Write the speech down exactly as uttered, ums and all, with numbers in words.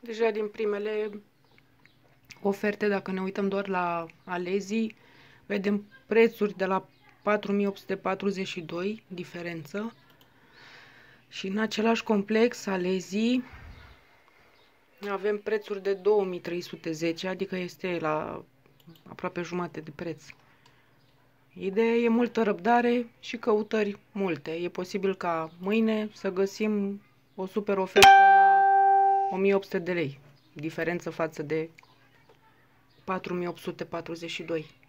Deja din primele oferte, dacă ne uităm doar la Alezii, vedem prețuri de la patru mii opt sute patruzeci și doi, diferență. Și în același complex, Alezii, avem prețuri de două mii trei sute zece, adică este la aproape jumate de preț. Ideea e multă răbdare și căutări multe. E posibil ca mâine să găsim o super ofertă la o mie opt sute de lei, diferență față de patru mii opt sute patruzeci și doi.